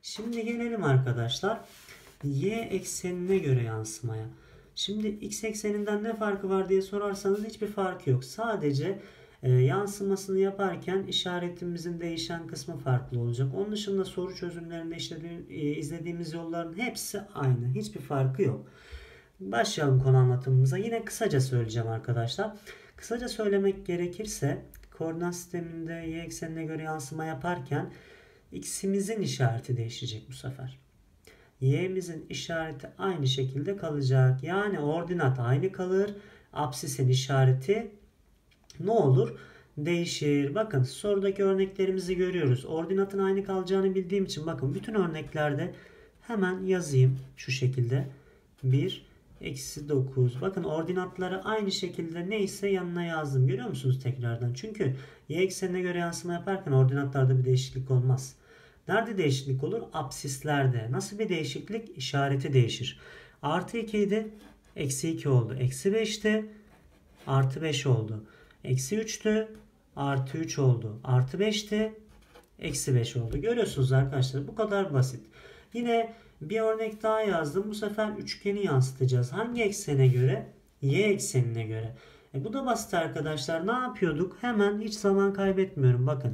Şimdi gelelim arkadaşlar y eksenine göre yansımaya. Şimdi x ekseninden ne farkı var diye sorarsanız hiçbir farkı yok. Sadece yansımasını yaparken işaretimizin değişen kısmı farklı olacak. Onun dışında soru çözümlerinde izlediğimiz yolların hepsi aynı. Hiçbir farkı yok. Başlayalım konu anlatımımıza. Yine kısaca söyleyeceğim arkadaşlar. Kısaca söylemek gerekirse koordinat sisteminde y eksenine göre yansıma yaparken x'imizin işareti değişecek bu sefer. Y'mizin işareti aynı şekilde kalacak. Yani ordinat aynı kalır. Apsisin işareti ne olur? Değişir. Bakın sorudaki örneklerimizi görüyoruz. Ordinatın aynı kalacağını bildiğim için bakın bütün örneklerde hemen yazayım şu şekilde. 1 eksi 9. Bakın ordinatları aynı şekilde neyse yanına yazdım. Görüyor musunuz tekrardan? Çünkü y eksenine göre yansıma yaparken ordinatlarda bir değişiklik olmaz. Nerede değişiklik olur? Apsislerde. Nasıl bir değişiklik? İşareti değişir. Artı 2 idi. Eksi 2 oldu. Eksi 5'ti. Artı 5 oldu. Eksi 3'tü. Artı 3 oldu. Artı 5'ti. Eksi 5 oldu. Görüyorsunuz arkadaşlar. Bu kadar basit. Yine bir örnek daha yazdım. Bu sefer üçgeni yansıtacağız. Hangi eksene göre? Y eksenine göre. Bu da basit arkadaşlar. Ne yapıyorduk? Hemen hiç zaman kaybetmiyorum. Bakın.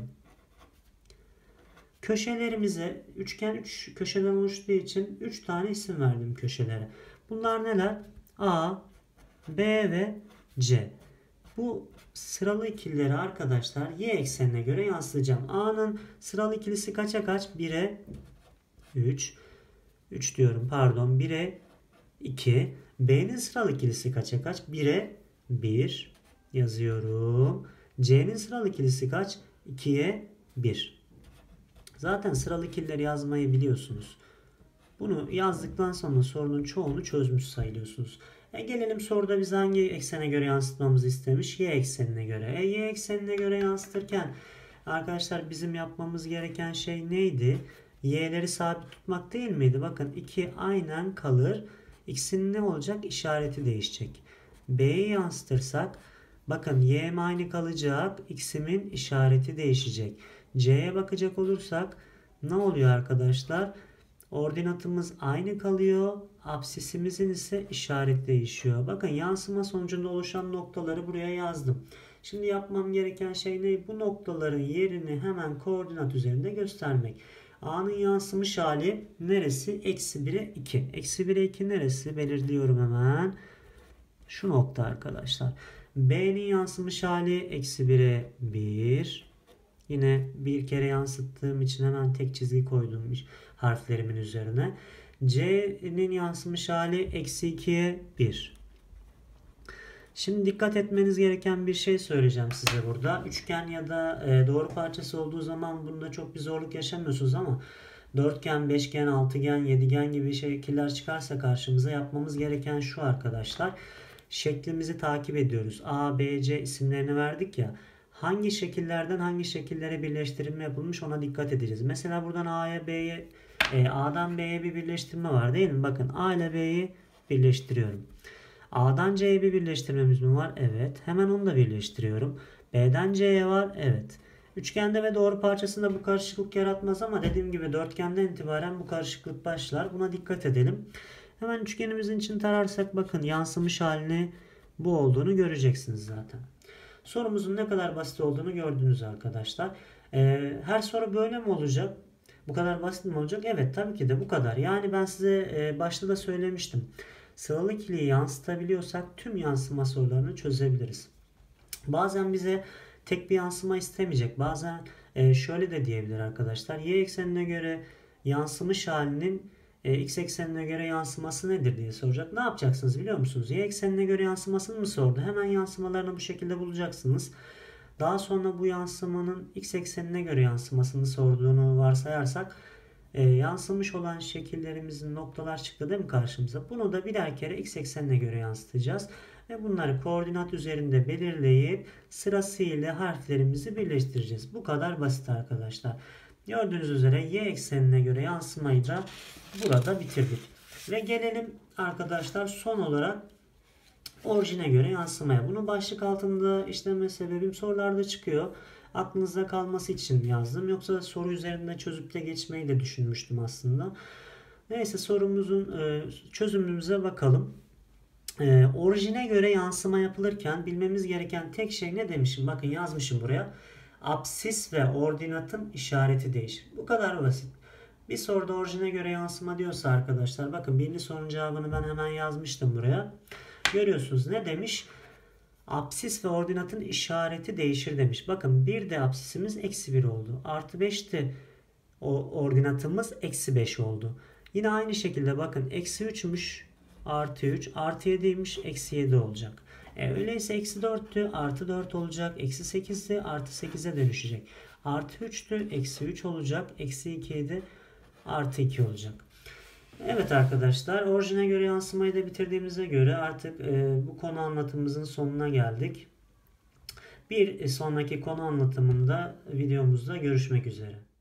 Köşelerimize üçgen 3 köşeden oluştuğu için 3 tane isim verdim köşelere. Bunlar neler? A, B ve C. Bu sıralı ikilileri arkadaşlar y eksenine göre yansıtacağım. A'nın sıralı ikilisi kaça kaç? 1'e 3. 3 diyorum pardon. 1'e 2. B'nin sıralı ikilisi kaça kaç? 1'e 1 yazıyorum. C'nin sıralı ikilisi kaç? 2'ye 1. Zaten sıralı ikilileri yazmayı biliyorsunuz. Bunu yazdıktan sonra sorunun çoğunu çözmüş sayılıyorsunuz. Gelelim soruda biz hangi eksene göre yansıtmamızı istemiş? Y eksenine göre. Y eksenine göre yansıtırken arkadaşlar bizim yapmamız gereken şey neydi? Y'leri sabit tutmak değil miydi? Bakın 2 aynen kalır. X'in ne olacak? İşareti değişecek. B'yi yansıtırsak bakın y'm aynı kalacak. X'imin işareti değişecek. C'ye bakacak olursak ne oluyor arkadaşlar? Ordinatımız aynı kalıyor. Apsisimizin ise işaret değişiyor. Bakın yansıma sonucunda oluşan noktaları buraya yazdım. Şimdi yapmam gereken şey ne? Bu noktaların yerini hemen koordinat üzerinde göstermek. A'nın yansımış hali neresi? Eksi 1'e 2. Eksi 1'e 2 neresi? Belirliyorum hemen. Şu nokta arkadaşlar. B'nin yansımış hali eksi 1'e 1. Yine bir kere yansıttığım için hemen tek çizgi koydum harflerimin üzerine. C'nin yansımış hali eksi 2'ye 1. Şimdi dikkat etmeniz gereken bir şey söyleyeceğim size burada. Üçgen ya da doğru parçası olduğu zaman bunda çok bir zorluk yaşamıyorsunuz ama dörtgen, beşgen, altıgen, yedigen gibi şekiller çıkarsa karşımıza yapmamız gereken şu arkadaşlar. Şeklimizi takip ediyoruz. A, B, C isimlerini verdik ya. Hangi şekillerden hangi şekillere birleştirme yapılmış ona dikkat edeceğiz. Mesela buradan A'dan B'ye bir birleştirme var değil mi? Bakın A ile B'yi birleştiriyorum. A'dan C'ye bir birleştirmemiz mi var? Evet. Hemen onu da birleştiriyorum. B'den C'ye var? Evet. Üçgende ve doğru parçasında bu karışıklık yaratmaz ama dediğim gibi dörtgenden itibaren bu karışıklık başlar. Buna dikkat edelim. Hemen üçgenimizin için tararsak bakın yansımış halini bu olduğunu göreceksiniz zaten. Sorumuzun ne kadar basit olduğunu gördünüz arkadaşlar. Her soru böyle mi olacak? Bu kadar basit mi olacak? Evet tabii ki de bu kadar. Yani ben size başta da söylemiştim. Sıralı ikiliyi yansıtabiliyorsak tüm yansıma sorularını çözebiliriz. Bazen bize tek bir yansıma istemeyecek. Bazen şöyle de diyebilir arkadaşlar. Y eksenine göre yansımış halinin x eksenine göre yansıması nedir diye soracak. Ne yapacaksınız biliyor musunuz? Y eksenine göre yansımasını mı sordu? Hemen yansımalarını bu şekilde bulacaksınız. Daha sonra bu yansımanın x eksenine göre yansımasını sorduğunu varsayarsak yansımış olan şekillerimizin noktalar çıktı değil mi karşımıza? Bunu da birer kere x eksenine göre yansıtacağız. Ve bunları koordinat üzerinde belirleyip sırasıyla harflerimizi birleştireceğiz. Bu kadar basit arkadaşlar. Gördüğünüz üzere y eksenine göre yansımayı da burada bitirdik. Ve gelelim arkadaşlar son olarak Orijine göre yansımaya. Bunu başlık altında işleme sebebim sorularda çıkıyor. Aklınızda kalması için yazdım. Yoksa soru üzerinde çözüp de geçmeyi de düşünmüştüm aslında. Neyse sorumuzun çözümümüze bakalım. Orijine göre yansıma yapılırken bilmemiz gereken tek şey ne demişim? Bakın yazmışım buraya. Apsis ve ordinatın işareti değişir. Bu kadar basit. Bir soruda orijine göre yansıma diyorsa arkadaşlar, bakın birinci sorunun cevabını ben hemen yazmıştım buraya. Görüyorsunuz ne demiş? Apsis ve ordinatın işareti değişir demiş. Bakın bir de apsisimiz eksi 1 oldu. Artı 5 de ordinatımız eksi 5 oldu. Yine aynı şekilde bakın eksi 3'müş artı 3 artı 7'ymiş eksi 7 olacak. Öyleyse eksi 4'tü artı 4 olacak. Eksi 8'di artı 8'e dönüşecek. Artı 3'tü eksi 3 olacak. Eksi 2 idi artı 2 olacak. Evet arkadaşlar, orijine göre yansımayı da bitirdiğimize göre artık bu konu anlatımımızın sonuna geldik. Bir sonraki konu anlatımında videomuzda görüşmek üzere.